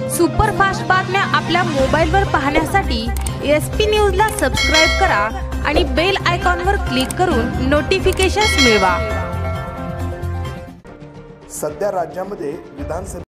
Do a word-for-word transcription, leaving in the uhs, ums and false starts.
सुपरफास्ट बातम्या आपल्या मोबाईलवर पाहण्यासाठी एस पी न्यूजला सबस्क्राईब करा आणि बेल आयकॉनवर क्लिक करून नोटिफिकेशन्स मिळवा। सध्या राज्यामध्ये विधानसभा